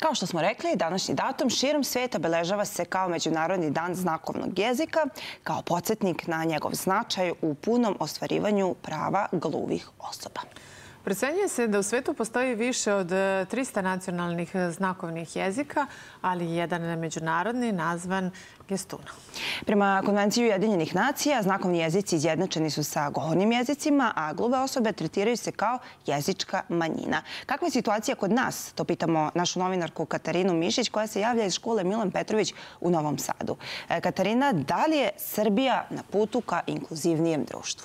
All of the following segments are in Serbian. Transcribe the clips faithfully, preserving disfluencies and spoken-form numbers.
Kao što smo rekli, današnji datum širom sveta obeležava se kao Međunarodni dan znakovnog jezika, kao podsjetnik na njegov značaj u punom ostvarivanju prava gluvih osoba. Procenjuje se da u svetu postoji više od trista nacionalnih znakovnih jezika, ali jedan međunarodni nazvan Gestuna. Prema Konvenciji Ujedinjenih nacija, znakovni jezici izjednačeni su sa govornim jezicima, a gluve osobe tretiraju se kao jezička manjina. Kakva je situacija kod nas? To pitamo našu novinarku Katarinu Mišić, koja se javlja iz škole Milan Petrović u Novom Sadu. Katarina, da li je Srbija na putu ka inkluzivnijem društvu?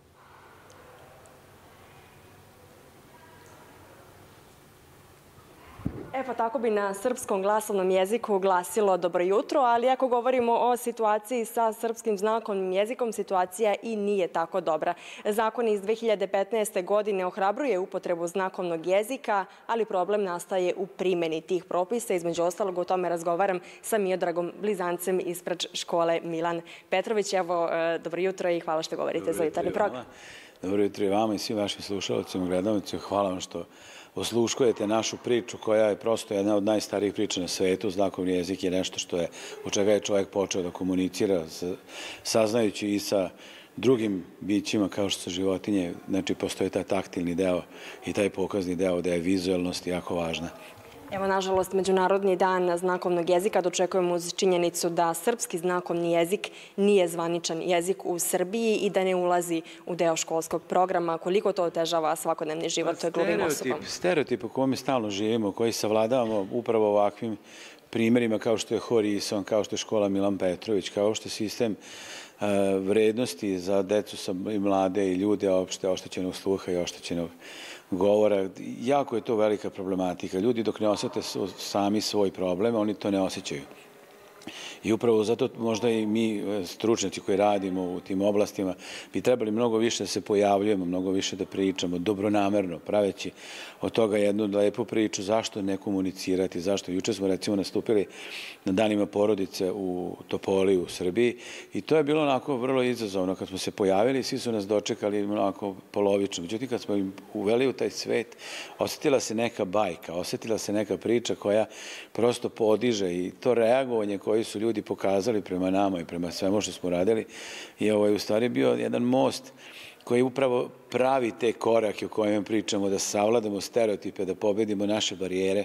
E pa tako bi na srpskom glasovnom jeziku glasilo dobro jutro, ali ako govorimo o situaciji sa srpskim znakovnim jezikom, situacija i nije tako dobra. Zakon iz dve hiljade petnaeste. godine ohrabruje upotrebu znakovnog jezika, ali problem nastaje u primjeni tih propisa. Između ostalog, o tome razgovaram sa Miodragom Blizancem ispred škole Milan Petrović. Evo, dobro jutro i hvala što govorite za jutarnji program. Dobro jutro i vama i svim vašim slušalcima, gledalcima. Hvala vam što osluškujete našu priču koja je prosto jedna od najstarijih priča na svetu. Znakovni jezik je nešto što je, od čega je čovjek počeo da komunicira, saznajući i sa drugim bićima kao što su životinje. Znači, postoji taj taktilni deo i taj pokazni deo da je vizualnost jako važna. Evo, nažalost, Međunarodni dan znakovnog jezika dočekujemo uz činjenicu da srpski znakovni jezik nije zvaničan jezik u Srbiji i da ne ulazi u deo školskog programa. Koliko to otežava svakodnevni život gluvim osobama? Stereotip u kome stalno živimo, koji savladavamo upravo ovakvim primjerima kao što je Horison, kao što je škola Milan Petrović, kao što je sistem vrednosti za decu i mlade i ljude opšte oštećenog sluha i oštećenog govora. Jako je to velika problematika. Ljudi dok ne osjete sami svoj problem, oni to ne osjećaju. I upravo zato možda i mi, stručnjaci koji radimo u tim oblastima, bi trebali mnogo više da se pojavljujemo, mnogo više da pričamo, dobronamerno, praveći od toga jednu lepu priču, zašto ne komunicirati, zašto. Juče smo recimo nastupili na danima porodice u Topoli u Srbiji i to je bilo onako vrlo izazovno. Kad smo se pojavili, svi su nas dočekali onako polovično. Međutim, kad smo im uveli u taj svet, osjetila se neka bajka, osjetila se neka priča koja prosto podiže i to reagovanje koji su ljudi pokazali prema nama i prema svemu što smo radili je u stvari bio jedan most koji upravo pravi te korake o kojima pričamo, da savladamo stereotipe, da pobedimo naše barijere,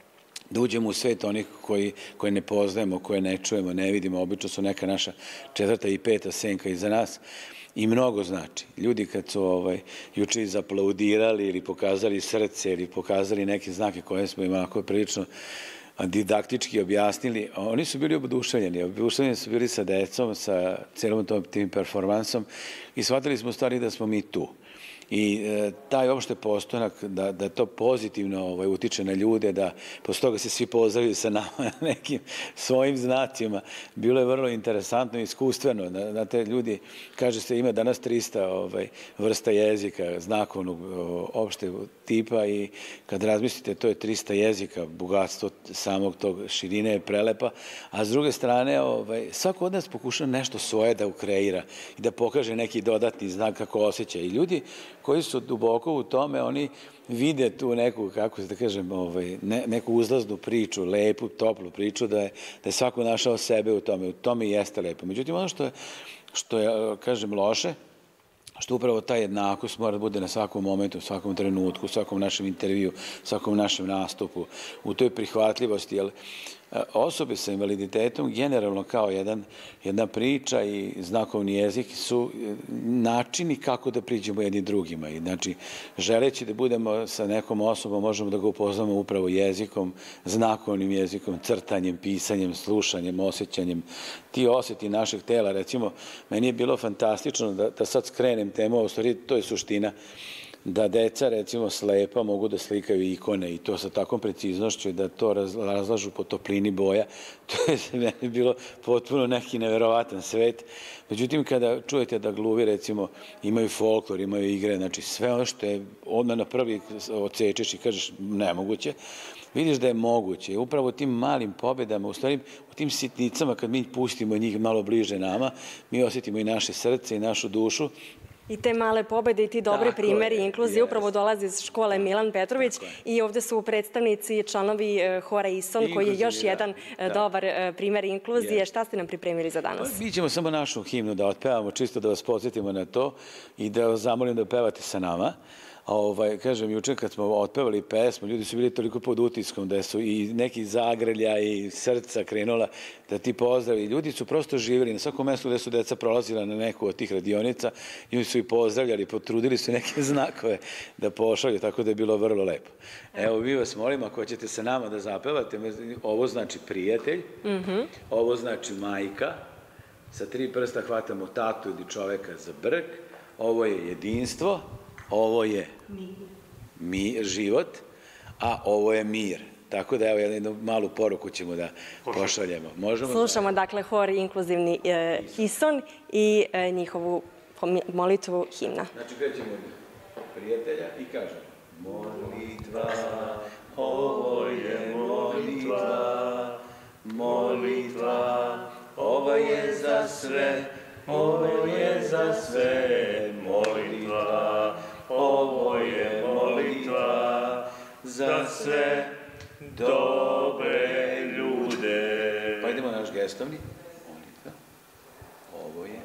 da uđemo u svet onih koje ne poznajemo, koje ne čujemo, ne vidimo. Obično su neka naša četvrta i peta senka iza nas i mnogo znači. Ljudi kad su juče izaplaudirali ili pokazali srce ili pokazali neke znake koje smo im onako prilično didaktički objasnili, oni su bili oduševljeni. Oduševljeni su bili sa decom, sa celom tom tim performansom i shvatili smo u stvari da smo mi tu. I taj opšte postojanak da to pozitivno utiče na ljude, da posle toga se svi pozdravljaju sa nama nekim svojim znacima, bilo je vrlo interesantno i iskustveno. Znate, ljudi, kaže se, ima danas trista vrsta jezika, znakovnog opšte tipa i kad razmislite, to je trista jezika, bogatstvo samog tog širine je prelepa, a s druge strane, svako od nas pokuša nešto svoje da ukreira i da pokaže neki dodatni znak kako osjeća. I ljudi koji su duboko u tome, oni vide tu neku, kako se da kažem, neku uzlaznu priču, lepu, toplu priču, da je svako našao sebe u tome. U tome i jeste lepo. Međutim, ono što je, kažem, loše, što upravo ta jednakost mora da bude na svakom momentu, u svakom trenutku, u svakom našem intervju, u svakom našem nastupu, u toj prihvatljivosti, jer osobe sa invaliditetom generalno kao jedna priča i znakovni jezik su načini kako da priđemo jedni drugima. Znači, želeći da budemo sa nekom osobom, možemo da ga upoznamo upravo jezikom, znakovnim jezikom, crtanjem, pisanjem, slušanjem, osjećanjem. Ti osjeti našeg tela, recimo, meni je bilo fantastično da sad skrenem temu, u stvari to je suština, da deca, recimo slepa, mogu da slikaju ikone i to sa takvom preciznošću i da to razlažu po toplini boja. To je za mene bilo potpuno neki neverovatan svet. Međutim, kada čujete da gluvi, recimo, imaju folklor, imaju igre, znači sve ono što je odmah na prvi odsečeš i kažeš nemoguće, vidiš da je moguće. I upravo tim malim pobedama, u stvari u tim sitnicama, kad mi pustimo njih malo bliže nama, mi osjetimo i naše srce i našu dušu I te male pobede i ti dobri primjeri inkluzije upravo dolaze iz škole Milan Petrović i ovdje su predstavnici članovi hora Ison koji je još jedan dobar primjer inkluzije. Šta ste nam pripremili za danas? Mi ćemo samo našu himnu da otpevamo, čisto da vas podsjetimo na to i da vas zamolim da pevate sa nama. Kažem, juče kad smo otpevali pesmu, ljudi su bili toliko pod utiskom da su i neki zagrlja i srca krenula da ti pozdravi. Ljudi su prosto živjeli na svakom mjestu gdje su deca prolazila na neku od tih radionica. Ljudi su i pozdravljali, potrudili su neke znakove da pošalju, tako da je bilo vrlo lepo. Evo, vi vas molim, ako ćete sa nama da zapevate, ovo znači prijatelj, ovo znači majka, sa tri prsta hvatamo tatu ili čoveka za brk, ovo je jedinstvo, ovo je život, a ovo je mir. Tako da, evo, jednu malu poruku ćemo da pošaljemo. Slušamo, dakle, hor inkluzivni Ison i njihovu molitvu himna. Znači, krećemo od prijatelja i kažemo molitva, ovo je molitva, molitva, ova je za sve, ovo je za sve, molitva, ovo je molitva za sve dobre ljude. Pa idemo na naš gestovni. Molitva, ovo je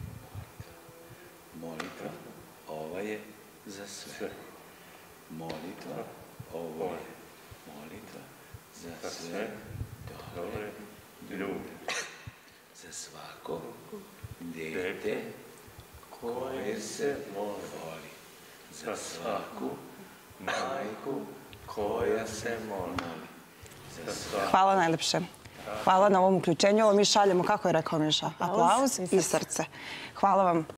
molitva, ova je za sve. Molitva, ovo je molitva za sve dobre ljude. Za svako dete koje se voli, za svaku majku koja se moli. Hvala najlepše. Hvala na ovom uključenju. Ovo mi šaljemo, kako je rekao Miša, aplauz i srce. Hvala vam.